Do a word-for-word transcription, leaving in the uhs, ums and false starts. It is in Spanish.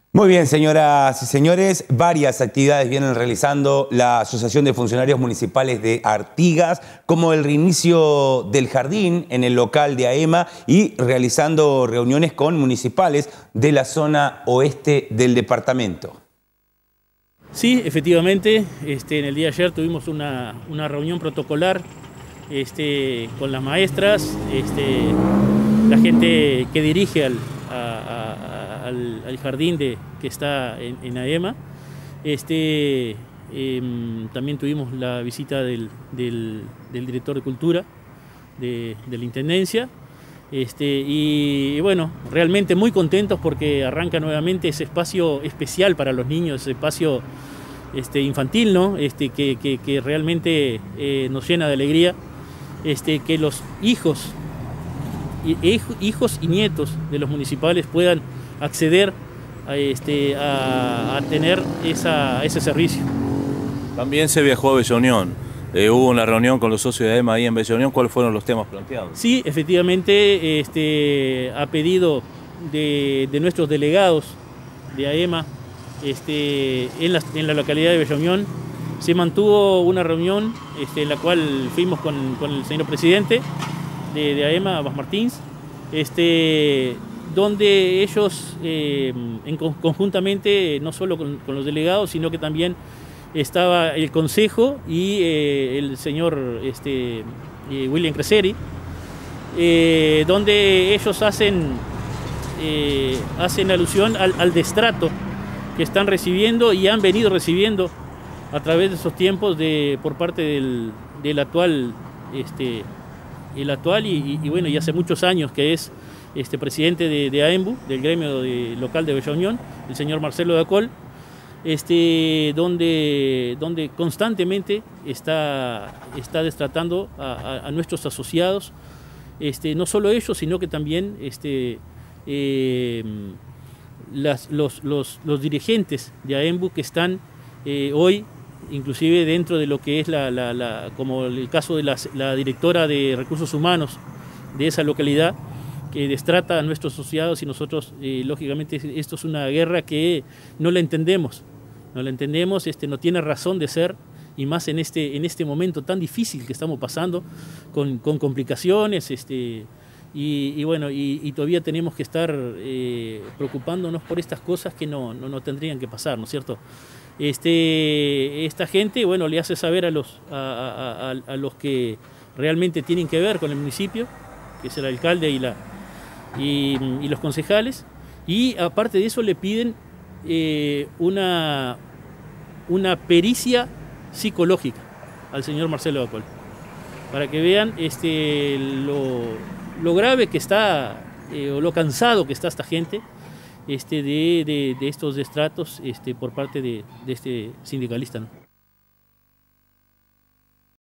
Muy bien, señoras y señores, varias actividades vienen realizando la Asociación de Funcionarios Municipales de Artigas, como el reinicio del jardín en el local de A E M A y realizando reuniones con municipales de la zona oeste del departamento. Sí, efectivamente, este, en el día de ayer tuvimos una, una reunión protocolar este, con las maestras, este, la gente que dirige al, a, a, al, al jardín de, que está en, en A E M A. Este, eh, también tuvimos la visita del, del, del director de Cultura de, de la Intendencia. Este, y, y bueno, realmente muy contentos porque arranca nuevamente ese espacio especial para los niños, ese espacio este, infantil, ¿no? este, que, que, que realmente eh, nos llena de alegría, este, que los hijos, hijos y nietos de los municipales puedan acceder a, este, a, a tener esa, ese servicio. También se viajó a Bella Unión. Eh, hubo una reunión con los socios de A E M A ahí en Bella Unión. ¿Cuáles fueron los temas planteados? Sí, efectivamente, este, a pedido de, de nuestros delegados de A E M A este, en, la, en la localidad de Bella Unión, se mantuvo una reunión este, en la cual fuimos con, con el señor presidente de, de A E M A, Bas Martins, este, donde ellos eh, en, conjuntamente, no solo con, con los delegados, sino que también estaba el consejo y eh, el señor este, eh, William Creseri, eh, donde ellos hacen, eh, hacen alusión al, al destrato que están recibiendo y han venido recibiendo a través de esos tiempos de, por parte del, del actual, este, el actual y, y, y bueno, y hace muchos años que es este, presidente de, de A E M B U, del gremio de, local de Bella Unión, el señor Marcelo Dacol. Este, donde, donde constantemente está, está destratando a, a, a nuestros asociados, este, no solo ellos, sino que también este, eh, las, los, los, los dirigentes de A E M B U que están eh, hoy, inclusive dentro de lo que es la, la, la como el caso de la, la directora de Recursos Humanos de esa localidad, que destrata a nuestros asociados y nosotros, eh, lógicamente, esto es una guerra que no la entendemos, no la entendemos, este, no tiene razón de ser, y más en este, en este momento tan difícil que estamos pasando, con, con complicaciones, este, y, y bueno, y, y todavía tenemos que estar eh, preocupándonos por estas cosas que no, no, no tendrían que pasar, ¿no es cierto? Este, esta gente, bueno, le hace saber a los, a, a, a, a los que realmente tienen que ver con el municipio, que es el alcalde y la Y, y los concejales, y aparte de eso le piden eh, una, una pericia psicológica al señor Marcelo Dacol, para que vean este, lo, lo grave que está, eh, o lo cansado que está esta gente este, de, de, de estos destratos este, por parte de, de este sindicalista, ¿no?